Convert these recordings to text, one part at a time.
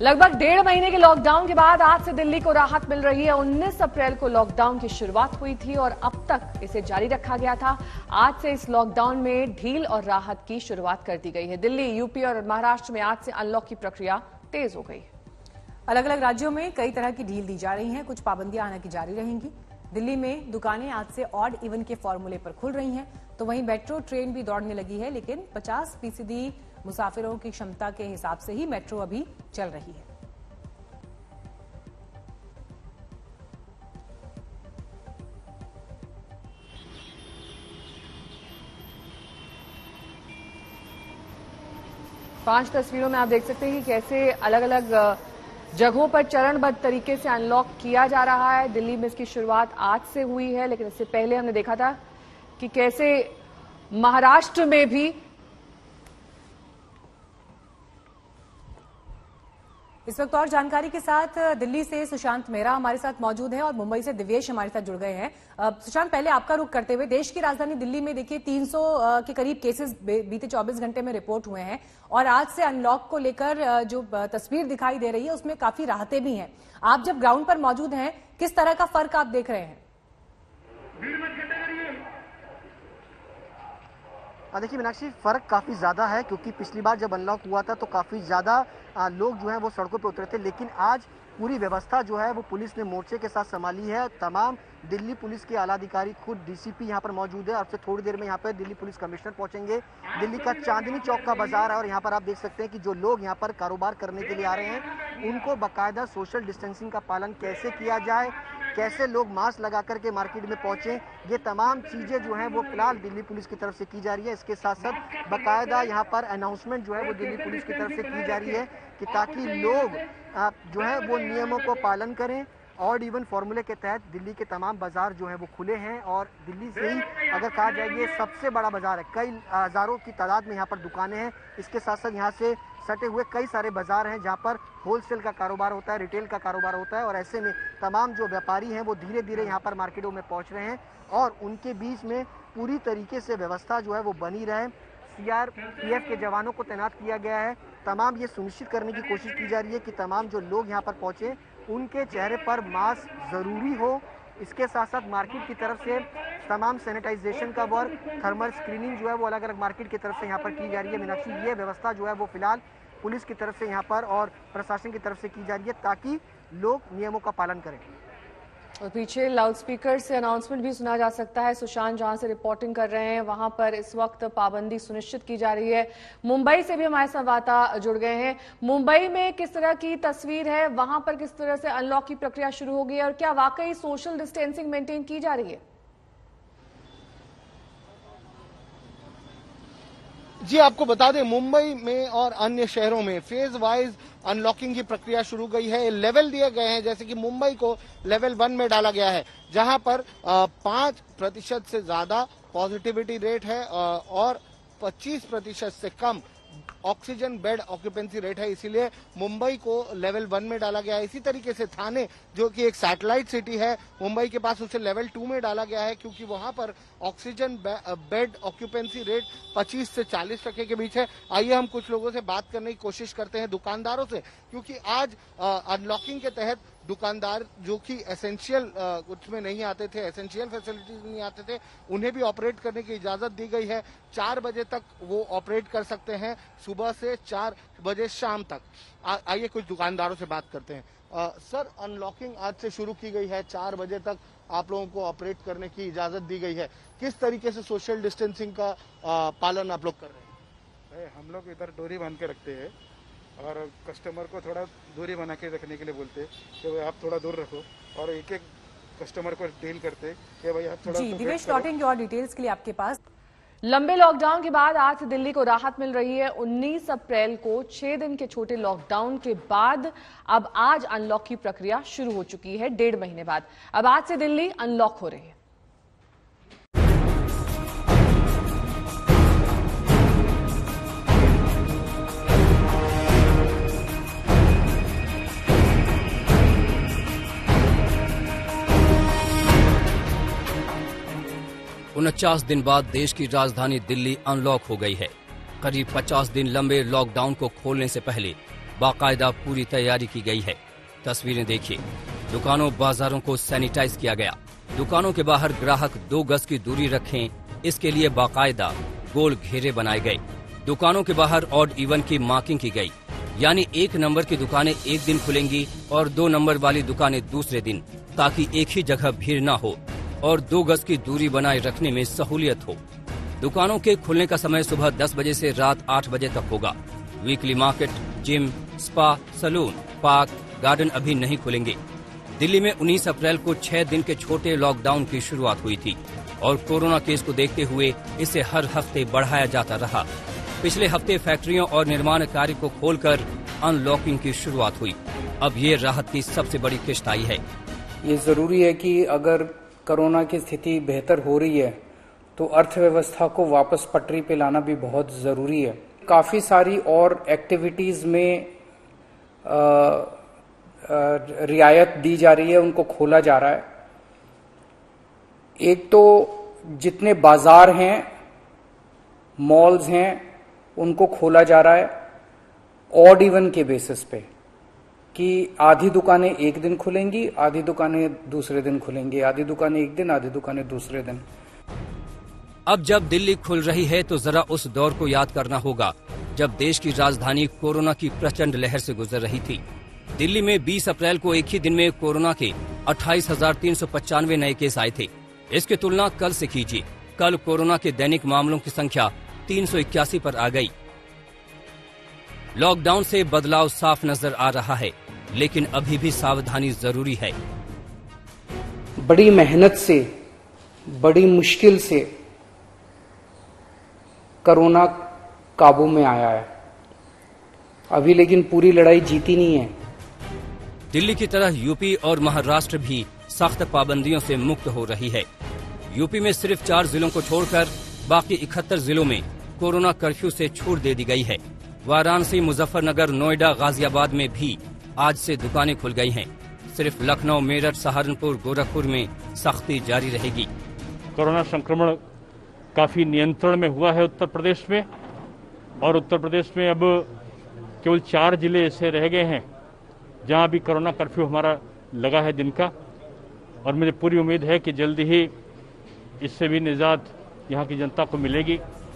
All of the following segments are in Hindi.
लगभग 1.5 महीने के लॉकडाउन के बाद आज से दिल्ली को राहत मिल रही है। 19 अप्रैल को लॉकडाउन की शुरुआत हुई थी और अब तक इसे जारी रखा गया था। आज से इस लॉकडाउन में ढील और राहत की शुरुआत कर दी गई है। दिल्ली, यूपी और महाराष्ट्र में आज से अनलॉक की प्रक्रिया तेज हो गई है। अलग अलग राज्यों में कई तरह की ढील दी जा रही है। कुछ पाबंदियां हालांकि जारी रहेंगी। दिल्ली में दुकानें आज से ऑड इवन के फॉर्मूले पर खुल रही हैं, तो वहीं मेट्रो ट्रेन भी दौड़ने लगी है, लेकिन 50% मुसाफिरों की क्षमता के हिसाब से ही मेट्रो अभी चल रही है। पांच तस्वीरों में आप देख सकते हैं कि कैसे अलग अलग जगहों पर चरणबद्ध तरीके से अनलॉक किया जा रहा है। दिल्ली में इसकी शुरुआत आज से हुई है, लेकिन इससे पहले हमने देखा था कि कैसे महाराष्ट्र में भी इस वक्त और जानकारी के साथ दिल्ली से सुशांत मेहरा हमारे साथ मौजूद हैं और मुंबई से दिव्येश हमारे साथ जुड़ गए हैं। सुशांत, पहले आपका रुख करते हुए, देश की राजधानी दिल्ली में देखिए 300 के करीब केसेस बीते 24 घंटे में रिपोर्ट हुए हैं और आज से अनलॉक को लेकर जो तस्वीर दिखाई दे रही है उसमें काफी राहतें भी हैं। आप जब ग्राउंड पर मौजूद हैं, किस तरह का फर्क आप देख रहे हैं? देखिए मीनाक्षी, फर्क काफ़ी ज़्यादा है क्योंकि पिछली बार जब अनलॉक हुआ था तो काफ़ी ज़्यादा लोग जो हैं वो सड़कों पे उतरे थे, लेकिन आज पूरी व्यवस्था जो है वो पुलिस ने मोर्चे के साथ संभाली है। तमाम दिल्ली पुलिस के आला अधिकारी, खुद डीसीपी यहाँ पर मौजूद है। अब से थोड़ी देर में यहाँ पर दिल्ली पुलिस कमिश्नर पहुँचेंगे। दिल्ली का चांदनी चौक का बाजार है और यहाँ पर आप देख सकते हैं कि जो लोग यहाँ पर कारोबार करने के लिए आ रहे हैं उनको बाकायदा सोशल डिस्टेंसिंग का पालन कैसे किया जाए, कैसे लोग मास्क लगा करके मार्केट में पहुंचे, ये तमाम चीज़ें जो हैं वो फिलहाल दिल्ली पुलिस की तरफ से की जा रही है। इसके साथ साथ बाकायदा यहाँ पर अनाउंसमेंट जो है वो दिल्ली पुलिस की तरफ से की जा रही है कि ताकि लोग जो है वो नियमों को पालन करें। ऑड इवन फॉर्मूले के तहत दिल्ली के तमाम बाजार जो हैं वो खुले हैं और दिल्ली से ही अगर कहा जाए ये सबसे बड़ा बाजार है। कई हज़ारों की तादाद में यहाँ पर दुकानें हैं। इसके साथ साथ यहाँ से सटे हुए कई सारे बाजार हैं जहाँ पर होलसेल का कारोबार होता है, रिटेल का कारोबार होता है और ऐसे में तमाम जो व्यापारी हैं वो धीरे धीरे यहाँ पर मार्केटों में पहुँच रहे हैं और उनके बीच में पूरी तरीके से व्यवस्था जो है वो बनी रहे। सीआरपीएफ के जवानों को तैनात किया गया है। तमाम ये सुनिश्चित करने की कोशिश की जा रही है कि तमाम जो लोग यहाँ पर पहुँचे उनके चेहरे पर मास्क ज़रूरी हो। इसके साथ साथ मार्केट की तरफ से तमाम सैनिटाइजेशन का वर्क, थर्मल स्क्रीनिंग जो है वो अलग अलग मार्केट की तरफ से यहाँ पर की जा रही है। मीनाक्षी, ये व्यवस्था जो है वो फिलहाल पुलिस की तरफ से यहाँ पर और प्रशासन की तरफ से की जा रही है ताकि लोग नियमों का पालन करें। और पीछे लाउडस्पीकर से अनाउंसमेंट भी सुना जा सकता है। सुशांत जहां से रिपोर्टिंग कर रहे हैं वहां पर इस वक्त पाबंदी सुनिश्चित की जा रही है। मुंबई से भी हमारे संवाददाता जुड़ गए हैं। मुंबई में किस तरह की तस्वीर है, वहां पर किस तरह से अनलॉक की प्रक्रिया शुरू हो गई है और क्या वाकई सोशल डिस्टेंसिंग मेंटेन की जा रही है? जी, आपको बता दें मुंबई में और अन्य शहरों में फेज वाइज अनलॉकिंग की प्रक्रिया शुरू गई है। लेवल दिए गए हैं, जैसे कि मुंबई को लेवल 1 में डाला गया है जहां पर 5% से ज्यादा पॉजिटिविटी रेट है और 25% से कम ऑक्सीजन बेड ऑक्यूपेंसी रेट है, इसीलिए मुंबई को लेवल 1 में डाला गया है। इसी तरीके से थाने, जो कि एक सैटेलाइट सिटी है मुंबई के पास, उसे लेवल 2 में डाला गया है क्योंकि वहां पर ऑक्सीजन बेड ऑक्यूपेंसी रेट 25 से 40% के बीच है। आइए हम कुछ लोगों से बात करने की कोशिश करते हैं, दुकानदारों से, क्योंकि आज अनलॉकिंग के तहत दुकानदार जो कि एसेंशियल उसमें नहीं आते थे, एसेंशियल फैसिलिटीज नहीं आते थे, उन्हें भी ऑपरेट करने की इजाजत दी गई है। 4 बजे तक वो ऑपरेट कर सकते हैं, सुबह से 4 बजे शाम तक। आइए कुछ दुकानदारों से बात करते हैं। सर, अनलॉकिंग आज से शुरू की गई है, 4 बजे तक आप लोगों को ऑपरेट करने की इजाजत दी गई है। किस तरीके से सोशल डिस्टेंसिंग का पालन आप लोग कर रहे हैं? हम लोग इधर डोरी बांध के रखते हैं और कस्टमर को थोड़ा दूरी बना के रखने के लिए बोलते हैं कि आप थोड़ा दूर रखो और एक एक कस्टमर को डील करते कि भाई आप थोड़ा। जी, दिवेश लौटेंगे और डिटेल्स के लिए आपके पास। लंबे लॉकडाउन के बाद आज से दिल्ली को राहत मिल रही है। 19 अप्रैल को 6 दिन के छोटे लॉकडाउन के बाद अब आज अनलॉक की प्रक्रिया शुरू हो चुकी है। 1.5 महीने बाद अब आज से दिल्ली अनलॉक हो रही है। 49 दिन बाद देश की राजधानी दिल्ली अनलॉक हो गई है। करीब 50 दिन लंबे लॉकडाउन को खोलने से पहले बाकायदा पूरी तैयारी की गई है। तस्वीरें देखिए, दुकानों बाजारों को सैनिटाइज किया गया। दुकानों के बाहर ग्राहक 2 गज की दूरी रखें, इसके लिए बाकायदा गोल घेरे बनाए गए। दुकानों के बाहर ऑड इवन की मार्किंग की गई, यानी 1 नंबर की दुकानें एक दिन खुलेंगी और 2 नंबर वाली दुकानें दूसरे दिन, ताकि एक ही जगह भीड़ न हो और 2 गज की दूरी बनाए रखने में सहूलियत हो। दुकानों के खुलने का समय सुबह 10 बजे से रात 8 बजे तक होगा। Weekly market, gym, spa, salon, park, garden अभी नहीं खुलेंगे। दिल्ली में 19 अप्रैल को 6 दिन के छोटे लॉकडाउन की शुरुआत हुई थी और कोरोना केस को देखते हुए इसे हर हफ्ते बढ़ाया जाता रहा। पिछले हफ्ते फैक्ट्रियों और निर्माण कार्य को खोलकर अनलॉकिंग की शुरुआत हुई। अब ये राहत की सबसे बड़ी किश्त आई है। ये जरूरी है कि अगर कोरोना की स्थिति बेहतर हो रही है तो अर्थव्यवस्था को वापस पटरी पे लाना भी बहुत जरूरी है। काफी सारी और एक्टिविटीज में रियायत दी जा रही है, उनको खोला जा रहा है। एक तो जितने बाजार हैं, मॉल्स हैं, उनको खोला जा रहा है ऑड इवन के बेसिस पे, कि आधी दुकानें एक दिन खुलेंगी, आधी दुकानें दूसरे दिन खुलेंगी, आधी दुकानें एक दिन, आधी दुकानें दूसरे दिन। अब जब दिल्ली खुल रही है तो जरा उस दौर को याद करना होगा जब देश की राजधानी कोरोना की प्रचंड लहर से गुजर रही थी। दिल्ली में 20 अप्रैल को एक ही दिन में कोरोना के 28,395 नए केस आए थे। इसकी तुलना कल से कीजिए। कल कोरोना के दैनिक मामलों की संख्या 381 पर आ गई। लॉकडाउन से बदलाव साफ नजर आ रहा है, लेकिन अभी भी सावधानी जरूरी है। बड़ी मेहनत से, बड़ी मुश्किल से कोरोना काबू में आया है अभी, लेकिन पूरी लड़ाई जीती नहीं है। दिल्ली की तरह यूपी और महाराष्ट्र भी सख्त पाबंदियों से मुक्त हो रही है। यूपी में सिर्फ 4 जिलों को छोड़कर बाकी 71 जिलों में कोरोना कर्फ्यू से छूट दे दी गई है। वाराणसी, मुजफ्फरनगर, नोएडा, गाजियाबाद में भी आज से दुकानें खुल गई हैं। सिर्फ लखनऊ, मेरठ, सहारनपुर, गोरखपुर में सख्ती जारी रहेगी। कोरोना संक्रमण काफी नियंत्रण में हुआ है उत्तर प्रदेश में, और उत्तर प्रदेश में अब केवल 4 जिले ऐसे रह गए हैं जहां भी कोरोना कर्फ्यू हमारा लगा है दिन का, और मुझे पूरी उम्मीद है कि जल्दी ही इससे भी निजात यहाँ की जनता को मिलेगी।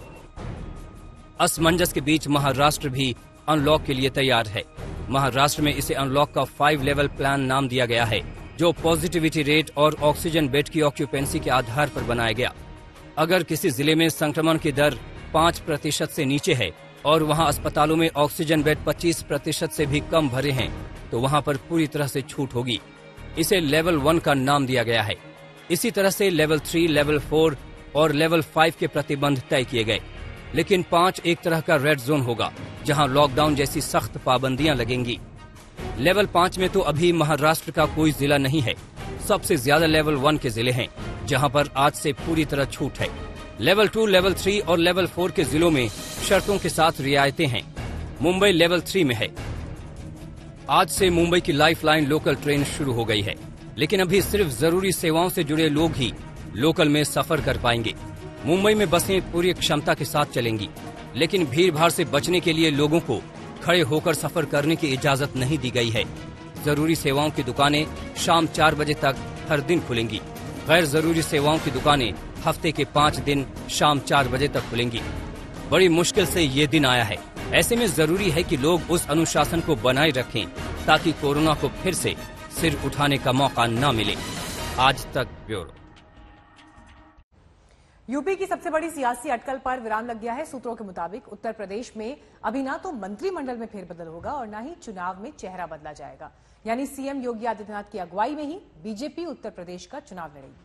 असमंजस के बीच महाराष्ट्र भी अनलॉक के लिए तैयार है। महाराष्ट्र में इसे अनलॉक का 5 लेवल प्लान नाम दिया गया है, जो पॉजिटिविटी रेट और ऑक्सीजन बेड की ऑक्यूपेंसी के आधार पर बनाया गया। अगर किसी जिले में संक्रमण की दर 5% से नीचे है और वहां अस्पतालों में ऑक्सीजन बेड 25% से भी कम भरे हैं, तो वहां पर पूरी तरह से छूट होगी। इसे लेवल 1 का नाम दिया गया है। इसी तरह से लेवल 3, लेवल 4 और लेवल 5 के प्रतिबंध तय किए गए, लेकिन 5 एक तरह का रेड जोन होगा, जहां लॉकडाउन जैसी सख्त पाबंदियां लगेंगी। लेवल 5 में तो अभी महाराष्ट्र का कोई जिला नहीं है। सबसे ज्यादा लेवल 1 के जिले हैं, जहां पर आज से पूरी तरह छूट है। लेवल 2, लेवल 3 और लेवल 4 के जिलों में शर्तों के साथ रियायतें हैं। मुंबई लेवल 3 में है। आज से मुंबई की लाइफलाइन लोकल ट्रेन शुरू हो गई है, लेकिन अभी सिर्फ जरूरी सेवाओं से जुड़े लोग ही लोकल में सफर कर पाएंगे। मुंबई में बसें पूरी क्षमता के साथ चलेंगी, लेकिन भीड़-भाड़ से बचने के लिए लोगों को खड़े होकर सफर करने की इजाजत नहीं दी गई है। जरूरी सेवाओं की दुकानें शाम 4 बजे तक हर दिन खुलेंगी। गैर जरूरी सेवाओं की दुकानें हफ्ते के 5 दिन शाम 4 बजे तक खुलेंगी। बड़ी मुश्किल से ये दिन आया है। ऐसे में जरूरी है कि लोग उस अनुशासन को बनाए रखें, ताकि कोरोना को फिर से सिर उठाने का मौका न मिले। आज तक ब्यूरो। यूपी की सबसे बड़ी सियासी अटकल पर विराम लग गया है। सूत्रों के मुताबिक उत्तर प्रदेश में अभी ना तो मंत्रिमंडल में फेरबदल होगा और न ही चुनाव में चेहरा बदला जाएगा। यानी सीएम योगी आदित्यनाथ की अगुवाई में ही बीजेपी उत्तर प्रदेश का चुनाव लड़ेगी।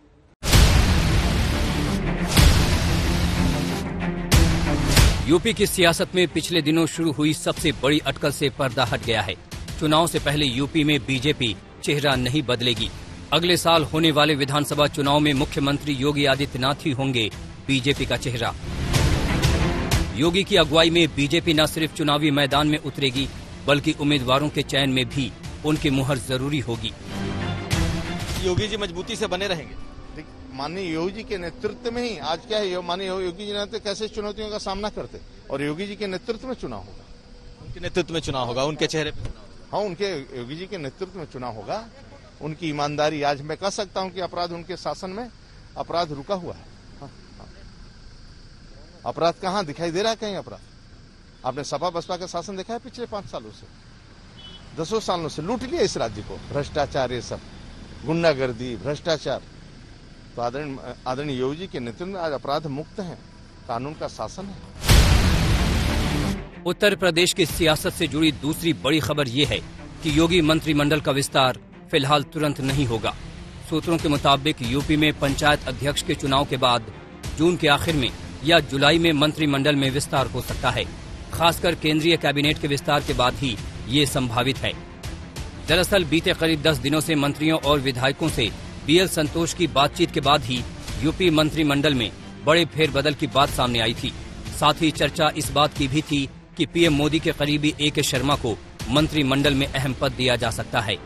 यूपी की सियासत में पिछले दिनों शुरू हुई सबसे बड़ी अटकल से पर्दा हट गया है। चुनाव से पहले यूपी में बीजेपी चेहरा नहीं बदलेगी। अगले साल होने वाले विधानसभा चुनाव में मुख्यमंत्री योगी आदित्यनाथ ही होंगे बीजेपी का चेहरा। योगी की अगुवाई में बीजेपी न सिर्फ चुनावी मैदान में उतरेगी, बल्कि उम्मीदवारों के चयन में भी उनकी मुहर जरूरी होगी। योगी जी मजबूती से बने रहेंगे। माननीय योगी जी के नेतृत्व में ही आज क्या है, माननीय योगी जी ने कैसे चुनौतियों का सामना करते, और योगी जी के नेतृत्व में चुनाव होगा। के नेतृत्व में चुनाव होगा, उनके चेहरे पे चुनाव होगा। हाँ, उनके योगी जी के नेतृत्व में चुनाव होगा। उनकी ईमानदारी, आज मैं कह सकता हूं कि अपराध उनके शासन में अपराध रुका हुआ है। हाँ, हाँ। अपराध कहाँ दिखाई दे रहा है? कहीं अपराध आपने सपा बसपा का शासन देखा है? पिछले 5 सालों से, 10 सालों से लूट लिया इस राज्य को। भ्रष्टाचार, ये सब गुंडागर्दी, भ्रष्टाचार। तो आदरणीय योगी जी के नेतृत्व में आज अपराध मुक्त है, कानून का शासन है। उत्तर प्रदेश की सियासत से जुड़ी दूसरी बड़ी खबर ये है कि योगी मंत्रिमंडल का विस्तार फिलहाल तुरंत नहीं होगा। सूत्रों के मुताबिक यूपी में पंचायत अध्यक्ष के चुनाव के बाद जून के आखिर में या जुलाई में मंत्रिमंडल में विस्तार हो सकता है। खासकर केंद्रीय कैबिनेट के विस्तार के बाद ही ये संभावित है। दरअसल बीते करीब 10 दिनों से मंत्रियों और विधायकों से बीएल संतोष की बातचीत के बाद ही यूपी मंत्रिमंडल में बड़े फेरबदल की बात सामने आई थी। साथ ही चर्चा इस बात की भी थी कि पीएम मोदी के करीबी ए.के. शर्मा को मंत्रिमंडल में अहम पद दिया जा सकता है।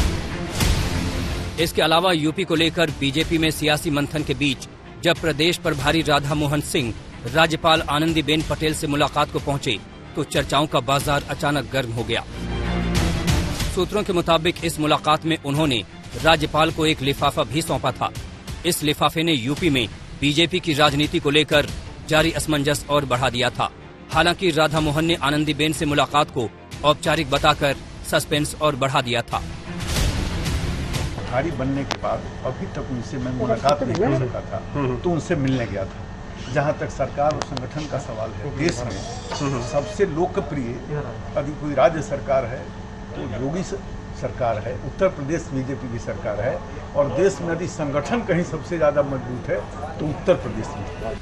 इसके अलावा यूपी को लेकर बीजेपी में सियासी मंथन के बीच जब प्रदेश प्रभारी राधा मोहन सिंह राज्यपाल आनंदीबेन पटेल से मुलाकात को पहुंचे तो चर्चाओं का बाजार अचानक गर्म हो गया। सूत्रों के मुताबिक इस मुलाकात में उन्होंने राज्यपाल को एक लिफाफा भी सौंपा था। इस लिफाफे ने यूपी में बीजेपी की राजनीति को लेकर जारी असमंजस और बढ़ा दिया था। हालांकि राधा मोहन ने आनंदीबेन से मुलाकात को औपचारिक बताकर सस्पेंस और बढ़ा दिया था। प्रभारी बनने के बाद अभी तक उनसे मैं मुलाकात नहीं कर सका था, तो उनसे मिलने गया था। जहाँ तक सरकार और संगठन का सवाल है, देश में सबसे लोकप्रिय अभी कोई राज्य सरकार है तो योगी सरकार है, उत्तर प्रदेश बीजेपी की सरकार है, और देश में यदि संगठन कहीं सबसे ज्यादा मजबूत है तो उत्तर प्रदेश में।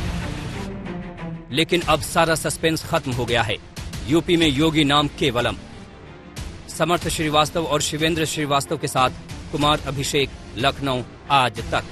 लेकिन अब सारा सस्पेंस खत्म हो गया है। यूपी में योगी नाम केवलम। समर्थ श्रीवास्तव और शिवेंद्र श्रीवास्तव के साथ कुमार अभिषेक, लखनऊ, आज तक।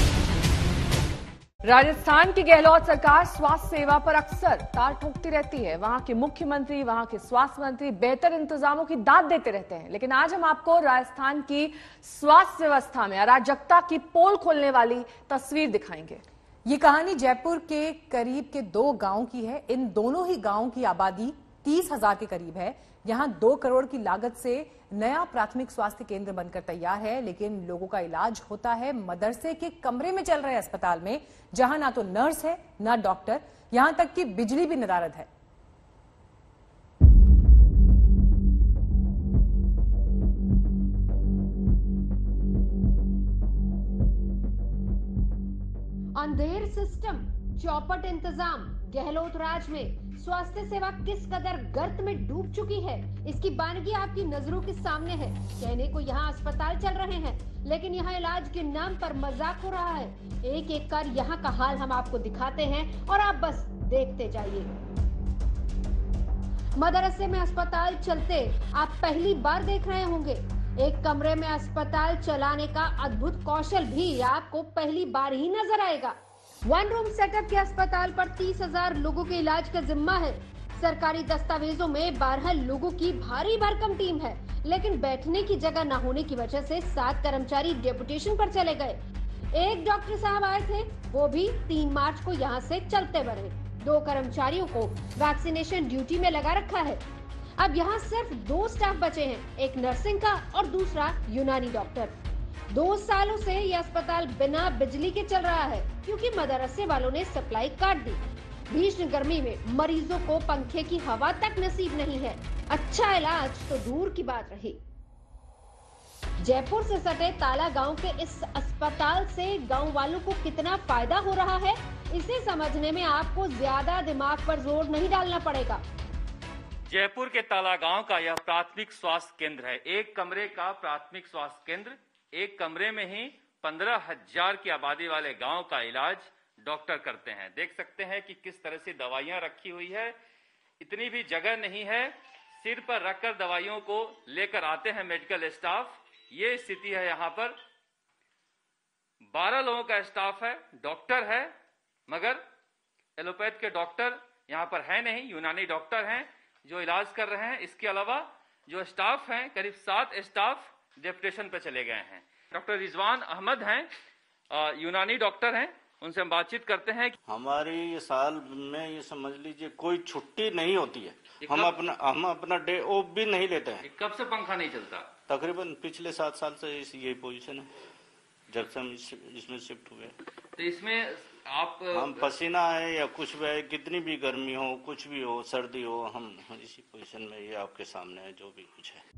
राजस्थान की गहलोत सरकार स्वास्थ्य सेवा पर अक्सर तार ठोकती रहती है। वहां के मुख्यमंत्री, वहां के स्वास्थ्य मंत्री बेहतर इंतजामों की दाद देते रहते हैं, लेकिन आज हम आपको राजस्थान की स्वास्थ्य व्यवस्था में अराजकता की पोल खोलने वाली तस्वीर दिखाएंगे। ये कहानी जयपुर के करीब के 2 गांव की है। इन दोनों ही गांव की आबादी 30,000 के करीब है। यहां 2 करोड़ की लागत से नया प्राथमिक स्वास्थ्य केंद्र बनकर तैयार है, लेकिन लोगों का इलाज होता है मदरसे के कमरे में चल रहे अस्पताल में, जहां ना तो नर्स है ना डॉक्टर, यहां तक कि बिजली भी नदारद है। अंधेर सिस्टम, चौपट इंतजाम, गहलोत राज में स्वास्थ्य सेवा किस कदर गर्त में डूब चुकी है, इसकी बानगी आपकी नजरों के सामने है। कहने को यहाँ अस्पताल चल रहे हैं, लेकिन यहाँ इलाज के नाम पर मजाक हो रहा है। एक एक कर यहाँ का हाल हम आपको दिखाते हैं और आप बस देखते जाइए। मदरसे में अस्पताल चलते आप पहली बार देख रहे होंगे। एक कमरे में अस्पताल चलाने का अद्भुत कौशल भी आपको पहली बार ही नजर आएगा। 1 रूम सेटअप के अस्पताल पर 30,000 लोगों के इलाज का जिम्मा है। सरकारी दस्तावेजों में 12 लोगों की भारी भरकम टीम है, लेकिन बैठने की जगह न होने की वजह से 7 कर्मचारी डेपुटेशन पर चले गए। एक डॉक्टर साहब आए थे, वो भी 3 मार्च को यहाँ से चलते बढ़े। 2 कर्मचारियों को वैक्सीनेशन ड्यूटी में लगा रखा है। अब यहाँ सिर्फ 2 स्टाफ बचे हैं, एक नर्सिंग का और दूसरा यूनानी डॉक्टर। 2 सालों से यह अस्पताल बिना बिजली के चल रहा है, क्योंकि मदरसे वालों ने सप्लाई काट दी। भीषण गर्मी में मरीजों को पंखे की हवा तक नसीब नहीं है। अच्छा इलाज तो दूर की बात रही। जयपुर से सटे ताला गांव के इस अस्पताल से गांव वालों को कितना फायदा हो रहा है, इसे समझने में आपको ज्यादा दिमाग पर जोर नहीं डालना पड़ेगा। जयपुर के ताला गांव का यह प्राथमिक स्वास्थ्य केंद्र है। 1 कमरे का प्राथमिक स्वास्थ्य केंद्र। 1 कमरे में ही 15,000 की आबादी वाले गांव का इलाज डॉक्टर करते हैं। देख सकते हैं कि किस तरह से दवाइयां रखी हुई है। इतनी भी जगह नहीं है, सिर पर रखकर दवाइयों को लेकर आते हैं मेडिकल स्टाफ। ये स्थिति है यहाँ पर। 12 लोगों का स्टाफ है, डॉक्टर है, मगर एलोपैथ के डॉक्टर यहाँ पर है नहीं, यूनानी डॉक्टर हैं जो इलाज कर रहे हैं। इसके अलावा जो स्टाफ हैं, करीब 7 स्टाफ डेपुटेशन पे चले गए हैं। डॉक्टर रिजवान अहमद हैं, यूनानी डॉक्टर हैं, उनसे हम बातचीत करते हैं। हमारी ये साल में ये समझ लीजिए कोई छुट्टी नहीं होती है। हम अपना डे ऑफ भी नहीं लेते हैं। कब से पंखा नहीं चलता? तकरीबन पिछले 7 साल से यही पोजीशन है जब से हम इसमें शिफ्ट हुए। तो इसमें आप हम पसीना है या कुछ भी है, कितनी भी गर्मी हो, कुछ भी हो, सर्दी हो, हम इसी पोजीशन में ये आपके सामने है जो भी कुछ है।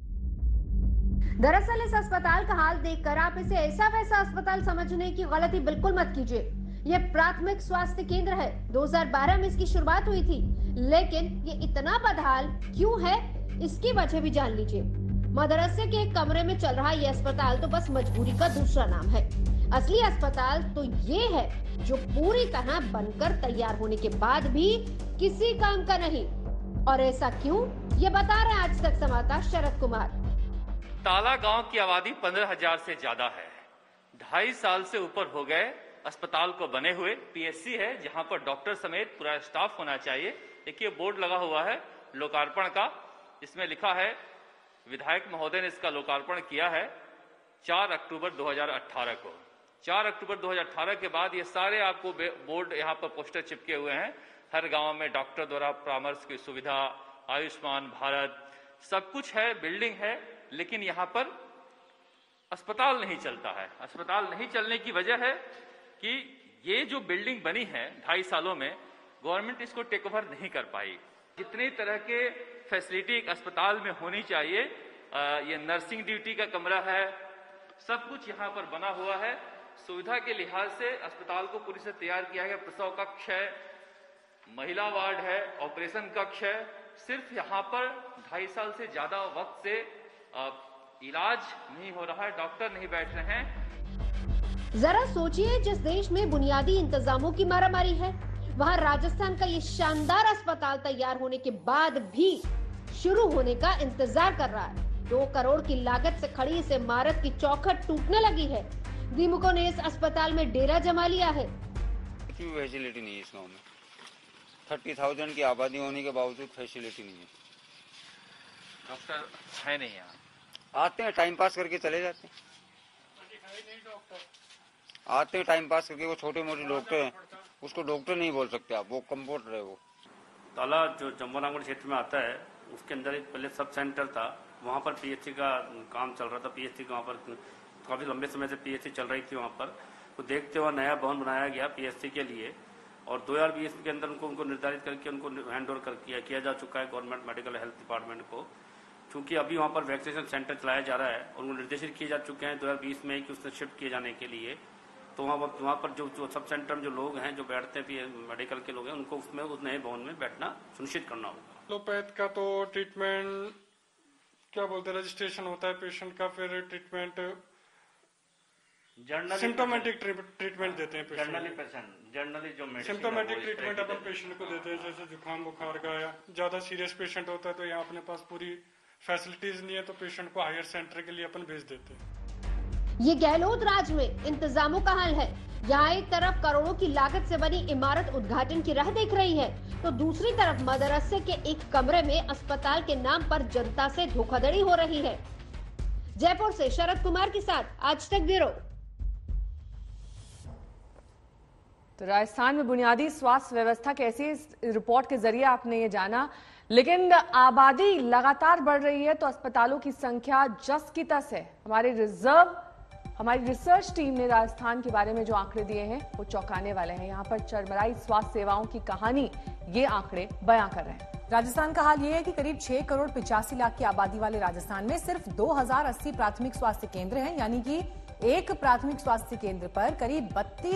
दरअसल इस अस्पताल का हाल देखकर आप इसे ऐसा वैसा अस्पताल समझने की गलती बिल्कुल मत कीजिए। यह प्राथमिक स्वास्थ्य केंद्र है। 2012 में इसकी शुरुआत हुई थी, लेकिन ये इतना बदहाल क्यों है इसकी वजह भी जान लीजिए। मदरसे के एक कमरे में चल रहा ये अस्पताल तो बस मजबूरी का दूसरा नाम है। असली अस्पताल तो ये है जो पूरी तरह बनकर तैयार होने के बाद भी किसी काम का नहीं। और ऐसा क्यों, ये बता रहे हैं आज तक संवाददाता शरद कुमार। ताला गांव की आबादी 15,000 से ज्यादा है। 2.5 साल से ऊपर हो गए अस्पताल को बने हुए। पीएचसी है जहां पर डॉक्टर समेत पूरा स्टाफ होना चाहिए। देखिए बोर्ड लगा हुआ है लोकार्पण का, इसमें लिखा है, विधायक महोदय ने इसका लोकार्पण किया है 4 अक्टूबर 2018 को। 4 अक्टूबर 2018 के बाद ये सारे आपको बोर्ड यहाँ पर पोस्टर चिपके हुए हैं। हर गांव में डॉक्टर द्वारा परामर्श की सुविधा, आयुष्मान भारत, सब कुछ है, बिल्डिंग है, लेकिन यहाँ पर अस्पताल नहीं चलता है। अस्पताल नहीं चलने की वजह है कि ये जो बिल्डिंग बनी है 2.5 सालों में, गवर्नमेंट इसको टेक ओवर नहीं कर पाई। जितनी तरह के फैसिलिटी एक अस्पताल में होनी चाहिए, ये नर्सिंग ड्यूटी का कमरा है, सब कुछ यहाँ पर बना हुआ है। सुविधा के लिहाज से अस्पताल को पूरी से तैयार किया गया। प्रसव कक्ष है, महिला वार्ड है, ऑपरेशन कक्ष है। सिर्फ यहाँ पर 2.5 साल से ज्यादा वक्त से इलाज नहीं हो रहा है, डॉक्टर नहीं बैठ रहे हैं। जरा सोचिए, जिस देश में बुनियादी इंतजामों की मारामारी है, वहाँ राजस्थान का ये शानदार अस्पताल तैयार होने के बाद भी शुरू होने का इंतजार कर रहा है। 2 करोड़ की लागत से खड़ी इस इमारत की चौखट टूटने लगी है। द्विमुखों ने इस अस्पताल में डेरा जमा लिया है। फैसिलिटी नहीं है इस गाँव में। 30,000 की आबादी होने के बावजूद फैसिलिटी नहीं है। डॉक्टर है नहीं यहाँ, आते हैं टाइम पास करके चले जाते हैं। आते हैं टाइम पास करके, वो छोटे मोटे डॉक्टर हैं, उसको डॉक्टर नहीं बोल सकते आप, वो कंपाउंडर है। वो ताला जो जम्बूरामगढ़ क्षेत्र में आता है, उसके अंदर एक पहले सब सेंटर था, वहाँ पर पीएचसी का काम चल रहा था। पीएचसी का वहाँ पर काफी लंबे समय से पीएचसी चल रही थी। वहाँ पर तो देखते हुए नया भवन बनाया गया पीएचसी के लिए, और 2020 के अंदर उनको निर्धारित करके उनको हैंड ओवर किया जा चुका है गवर्नमेंट मेडिकल हेल्थ डिपार्टमेंट को। क्योंकि अभी वहाँ पर वैक्सीनेशन सेंटर चलाया जा रहा है और उनको निर्देशित किए जा चुके हैं 2020 में कि उसने शिफ्ट किए जाने के लिए। तो वहाँ पर जो सब सेंटर में जो लोग हैं, जो बैठते हैं मेडिकल के लोग हैं, उनको उसमें उस नए भवन में बैठना सुनिश्चित करना होगा। एलोपैथ का तो ट्रीटमेंट क्या बोलते हैं, रजिस्ट्रेशन होता है पेशेंट का, फिर ट्रीटमेंट सिम्टोमेटिक ट्रीटमेंट देते हैं। जनरली जो सिम्टोमेटिक ट्रीटमेंट अपन पेशेंट को देते हैं, जैसे जुकाम बुखार का, या ज्यादा सीरियस पेशेंट होता है तो यहाँ अपने पास पूरी फैसिलिटीज नहीं है, तो पेशेंट को हायर सेंटर के लिए अपन भेज देते हैं। ये गहलोत राज में इंतजामों का हाल है। यहाँ एक तरफ करोड़ों की लागत से बनी इमारत उद्घाटन की राह देख रही है, तो दूसरी तरफ मदरसे के एक कमरे में अस्पताल के नाम पर जनता से धोखाधड़ी हो रही है। जयपुर से शरद कुमार के साथ आज तक ब्यूरो। तो राजस्थान में बुनियादी स्वास्थ्य व्यवस्था कैसी, इस रिपोर्ट के जरिए आपने ये जाना। लेकिन आबादी लगातार बढ़ रही है तो अस्पतालों की संख्या जस की तस है। हमारी रिसर्च टीम ने राजस्थान के बारे में जो आंकड़े दिए हैं वो चौंकाने वाले हैं। यहाँ पर चरमराई स्वास्थ्य सेवाओं की कहानी ये आंकड़े बयां कर रहे हैं। राजस्थान का हाल ये है कि करीब 6 करोड़ 85 लाख की आबादी वाले राजस्थान में सिर्फ 2080 प्राथमिक स्वास्थ्य केंद्र हैं, यानी कि एक प्राथमिक स्वास्थ्य केंद्र पर करीब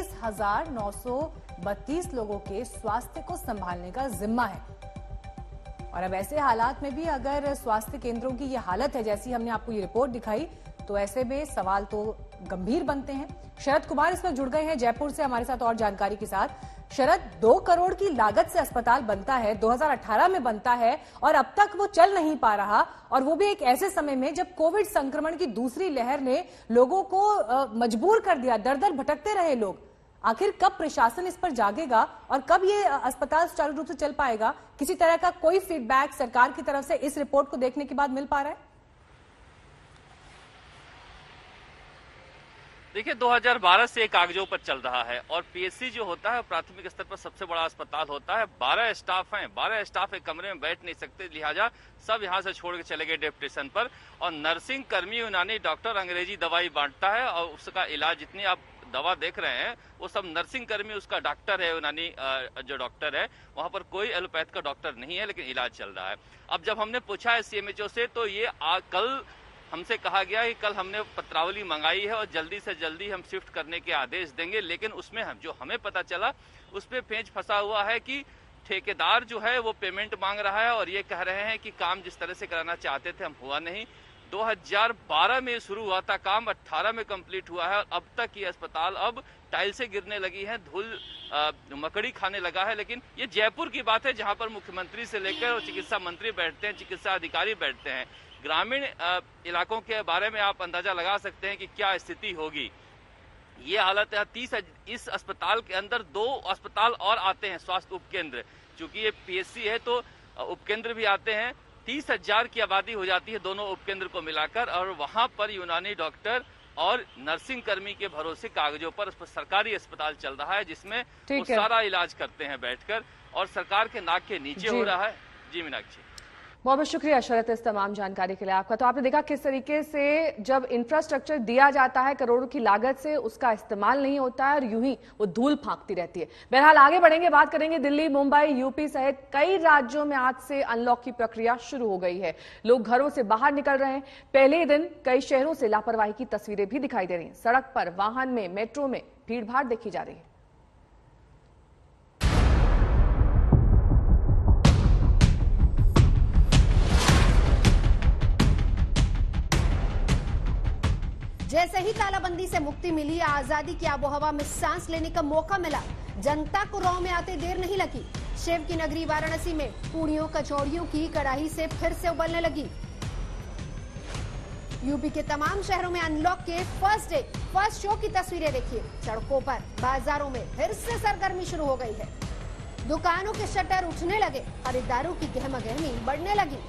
32,932 लोगों के स्वास्थ्य को संभालने का जिम्मा है। और अब ऐसे हालात में भी अगर स्वास्थ्य केंद्रों की ये हालत है जैसी हमने आपको ये रिपोर्ट दिखाई, तो ऐसे में सवाल तो गंभीर बनते हैं। शरद कुमार इस वक्त जुड़ गए हैं जयपुर से हमारे साथ और जानकारी के साथ। शरद, 2 करोड़ की लागत से अस्पताल बनता है, 2018 में बनता है और अब तक वो चल नहीं पा रहा, और वो भी एक ऐसे समय में जब कोविड संक्रमण की दूसरी लहर ने लोगों को मजबूर कर दिया, दर दर भटकते रहे लोग। आखिर कब प्रशासन इस पर जागेगा और कब ये अस्पताल सुचारू रूप से चल पाएगा? किसी तरह का कोई फीडबैक सरकार की तरफ से इस रिपोर्ट को देखने के बाद मिल पा रहा है? देखिए 2012 से कागजों पर चल रहा है और पीएससी जो होता है प्राथमिक स्तर पर सबसे बड़ा अस्पताल होता है। 12 स्टाफ हैं, 12 स्टाफ एक कमरे में बैठ नहीं सकते, लिहाजा सब यहां से छोड़ के चले गए डेप्यूटेशन पर। और नर्सिंग कर्मी, यूनानी डॉक्टर अंग्रेजी दवाई बांटता है और उसका इलाज, जितनी आप दवा देख रहे हैं वो सब नर्सिंग कर्मी उसका डॉक्टर है, यूनानी जो डॉक्टर है। वहां पर कोई एलोपैथ का डॉक्टर नहीं है, लेकिन इलाज चल रहा है। अब जब हमने पूछा है सीएमएचओ से तो ये कल हमसे कहा गया कि कल हमने पत्रावली मंगाई है और जल्दी से जल्दी हम शिफ्ट करने के आदेश देंगे। लेकिन उसमें जो हमें पता चला उस पर पेंच फंसा हुआ है कि ठेकेदार जो है वो पेमेंट मांग रहा है और ये कह रहे हैं कि काम जिस तरह से कराना चाहते थे हम हुआ नहीं। 2012 में शुरू हुआ था काम, 18 में कंप्लीट हुआ है और अब तक ये अस्पताल अब टाइल्सें गिरने लगी हैं, धूल मकड़ी खाने लगा है। लेकिन ये जयपुर की बात है जहां पर मुख्यमंत्री से लेकर और चिकित्सा मंत्री बैठते हैं, चिकित्सा अधिकारी बैठते हैं। ग्रामीण इलाकों के बारे में आप अंदाजा लगा सकते हैं कि क्या स्थिति होगी। ये हालत है। इस अस्पताल के अंदर 2 अस्पताल और आते हैं, स्वास्थ्य उपकेंद्र। चूंकि ये पीएससी है तो उपकेंद्र भी आते हैं। 30,000 की आबादी हो जाती है दोनों उपकेंद्र को मिलाकर और वहां पर यूनानी डॉक्टर और नर्सिंग कर्मी के भरोसे कागजों पर सरकारी अस्पताल चल रहा है जिसमें वो सारा इलाज करते हैं बैठकर और सरकार के नाक के नीचे हो रहा है। जी मीनाक्षी, बहुत बहुत शुक्रिया शरद इस तमाम जानकारी के लिए आपका। तो आपने देखा किस तरीके से जब इंफ्रास्ट्रक्चर दिया जाता है करोड़ों की लागत से उसका इस्तेमाल नहीं होता है और यूं ही वो धूल फांकती रहती है। बहरहाल आगे बढ़ेंगे, बात करेंगे दिल्ली, मुंबई, यूपी सहित कई राज्यों में आज से अनलॉक की प्रक्रिया शुरू हो गई है। लोग घरों से बाहर निकल रहे हैं। पहले दिन कई शहरों से लापरवाही की तस्वीरें भी दिखाई दे रही हैं। सड़क पर, वाहन में, मेट्रो में भीड़भाड़ देखी जा रही है। जैसे ही तालाबंदी से मुक्ति मिली, आजादी की आबोहवा में सांस लेने का मौका मिला। जनता को रौ में आते देर नहीं लगी। शिव की नगरी वाराणसी में पूड़ियों कचौड़ियों की कड़ाही से फिर से उबलने लगी। यूपी के तमाम शहरों में अनलॉक के फर्स्ट डे, फर्स्ट शो की तस्वीरें देखिए। सड़कों पर, बाजारों में फिर से सरगर्मी शुरू हो गई है। दुकानों के शटर उठने लगे, खरीदारों की गहमागहमी बढ़ने लगी।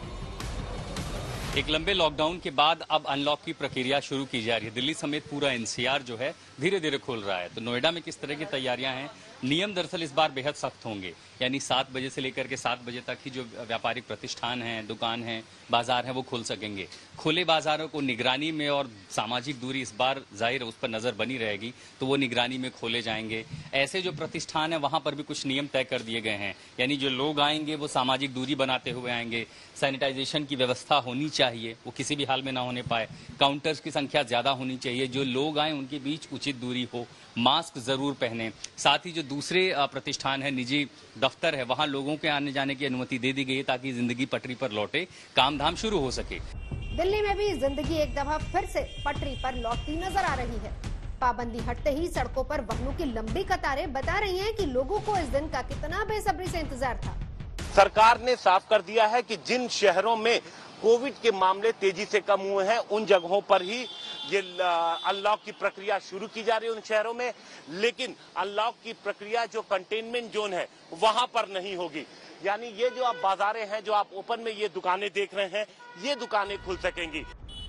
एक लंबे लॉकडाउन के बाद अब अनलॉक की प्रक्रिया शुरू की जा रही है। दिल्ली समेत पूरा एनसीआर जो है धीरे धीरे खुल रहा है। तो नोएडा में किस तरह की तैयारियां हैं? नियम दरअसल इस बार बेहद सख्त होंगे, यानी 7 बजे से लेकर के 7 बजे तक ही जो व्यापारिक प्रतिष्ठान हैं, दुकान हैं, बाजार हैं, वो खुल सकेंगे। खुले बाजारों को निगरानी में और सामाजिक दूरी इस बार जाहिर उस पर नजर बनी रहेगी, तो वो निगरानी में खोले जाएंगे। ऐसे जो प्रतिष्ठान है वहां पर भी कुछ नियम तय कर दिए गए हैं, यानी जो लोग आएंगे वो सामाजिक दूरी बनाते हुए आएंगे। सैनिटाइजेशन की व्यवस्था होनी चाहिए, वो किसी भी हाल में ना होने पाए। काउंटर्स की संख्या ज्यादा होनी चाहिए, जो लोग आए उनके बीच उचित दूरी हो, मास्क जरूर पहने। साथ ही जो दूसरे प्रतिष्ठान है, निजी दफ्तर है, वहां लोगों के आने जाने की अनुमति दे दी गई है ताकि जिंदगी पटरी पर लौटे, काम धाम शुरू हो सके। दिल्ली में भी जिंदगी एक दफा फिर से पटरी पर लौटती नजर आ रही है। पाबंदी हटते ही सड़कों पर वाहनों की लंबी कतारें बता रही हैं कि लोगों को इस दिन का कितना बेसब्री से इंतजार था। सरकार ने साफ कर दिया है कि जिन शहरों में कोविड के मामले तेजी से कम हुए हैं उन जगहों पर ही ये अनलॉक की प्रक्रिया शुरू की जा रही है उन शहरों में, लेकिन अनलॉक की प्रक्रिया जो कंटेनमेंट जोन है वहां पर नहीं होगी। यानी ये जो आप बाजारें हैं, जो आप ओपन में ये दुकानें देख रहे हैं, ये दुकानें खुल सकेंगी।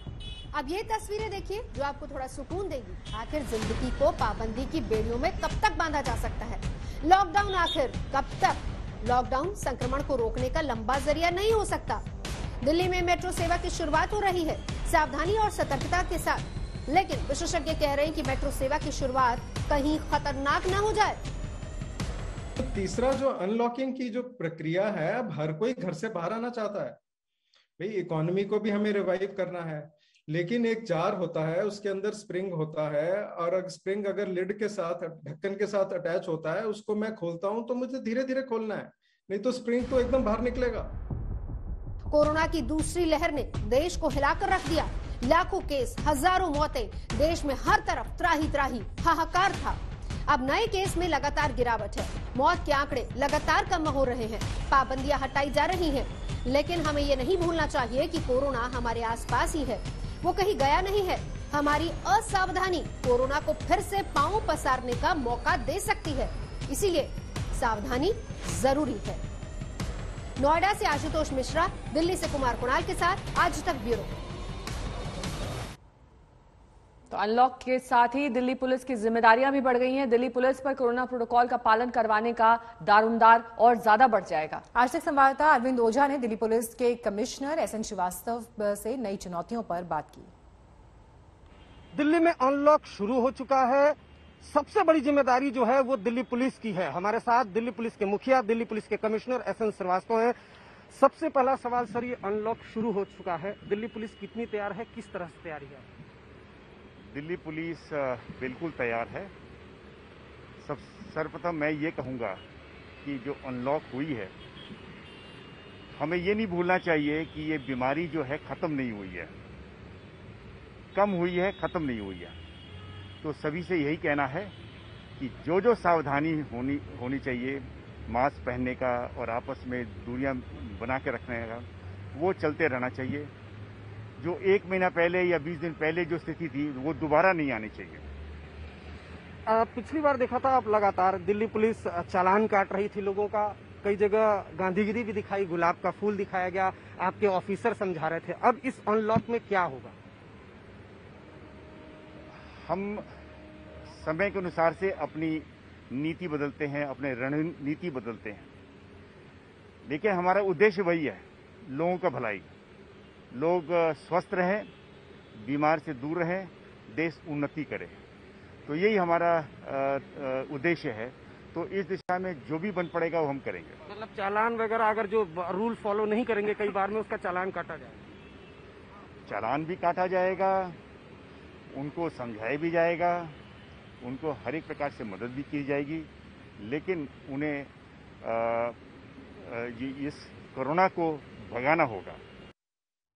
अब ये तस्वीरें देखिए जो आपको थोड़ा सुकून देगी। आखिर जिंदगी को पाबंदी की बेड़ियों में कब तक बांधा जा सकता है? लॉकडाउन आखिर कब तक? लॉकडाउन संक्रमण को रोकने का लंबा जरिया नहीं हो सकता। दिल्ली में मेट्रो सेवा की शुरुआत हो रही है सावधानी और सतर्कता के साथ, लेकिन विशेषज्ञ कह रहे हैं कि मेट्रो सेवा की शुरुआत कहीं खतरनाक न हो जाए। तो तीसरा जो अनलॉकिंग की जो प्रक्रिया है, अब हर कोई घर से बाहर आना चाहता है। भाई इकोनॉमी को भी हमें रिवाइव करना है, लेकिन एक जार होता है, उसके अंदर स्प्रिंग होता है और स्प्रिंग अगर लिड के साथ, ढक्कन के साथ अटैच होता है, उसको मैं खोलता हूं तो मुझे धीरे धीरे खोलना है, नहीं तो स्प्रिंग तो एकदम बाहर निकलेगा। कोरोना की दूसरी लहर ने देश को हिलाकर रख दिया। लाखों केस, हजारों मौतें, देश में हर तरफ त्राही त्राही हाहाकार था। अब नए केस में लगातार गिरावट है, मौत के आंकड़े लगातार कम हो रहे हैं, पाबंदियां हटाई जा रही हैं, लेकिन हमें ये नहीं भूलना चाहिए कि कोरोना हमारे आसपास ही है, वो कहीं गया नहीं है। हमारी असावधानी कोरोना को फिर से पांव पसारने का मौका दे सकती है, इसीलिए सावधानी जरूरी है। नोएडा से आशुतोष मिश्रा, दिल्ली से कुमार कुणाल के साथ आज तक ब्यूरो। तो अनलॉक के साथ ही दिल्ली पुलिस की जिम्मेदारियां भी बढ़ गई हैं। दिल्ली पुलिस पर कोरोना प्रोटोकॉल का पालन करवाने का दारोमदार और ज्यादा बढ़ जाएगा। आज तक संवाददाता अरविंद ओझा ने दिल्ली पुलिस के कमिश्नर एसएन श्रीवास्तव से नई चुनौतियों पर बात की। दिल्ली में अनलॉक शुरू हो चुका है। सबसे बड़ी जिम्मेदारी जो है वो दिल्ली पुलिस की है। हमारे साथ दिल्ली पुलिस के मुखिया, दिल्ली पुलिस के कमिश्नर एसएन श्रीवास्तव हैं। सबसे पहला सवाल सर, ये अनलॉक शुरू हो चुका है, दिल्ली पुलिस कितनी तैयार है, किस तरह से तैयारी है? दिल्ली पुलिस बिल्कुल तैयार है। सर्वप्रथम मैं ये कहूँगा कि जो अनलॉक हुई है, हमें ये नहीं भूलना चाहिए कि ये बीमारी जो है ख़त्म नहीं हुई है, कम हुई है, ख़त्म नहीं हुई है। तो सभी से यही कहना है कि जो सावधानी होनी चाहिए, मास्क पहनने का और आपस में दूरियां बना के रखने का, वो चलते रहना चाहिए। जो 1 महीना पहले या 20 दिन पहले जो स्थिति थी वो दोबारा नहीं आनी चाहिए। पिछली बार देखा था आप लगातार दिल्ली पुलिस चालान काट रही थी लोगों का, कई जगह गांधीगिरी भी दिखाई, गुलाब का फूल दिखाया गया, आपके ऑफिसर समझा रहे थे। अब इस अनलॉक में क्या होगा? हम समय के अनुसार से अपनी नीति बदलते हैं, अपने रणनीति बदलते हैं, लेकिन हमारा उद्देश्य वही है, लोगों का भलाई। लोग स्वस्थ रहें, बीमार से दूर रहें, देश उन्नति करे, तो यही हमारा उद्देश्य है। तो इस दिशा में जो भी बन पड़ेगा वो हम करेंगे। मतलब चालान वगैरह अगर जो रूल फॉलो नहीं करेंगे कई बार में, उसका चालान काटा जाएगा? चालान भी काटा जाएगा, उनको समझाया भी जाएगा, उनको हर एक प्रकार से मदद भी की जाएगी, लेकिन उन्हें इस कोरोना को भगाना होगा।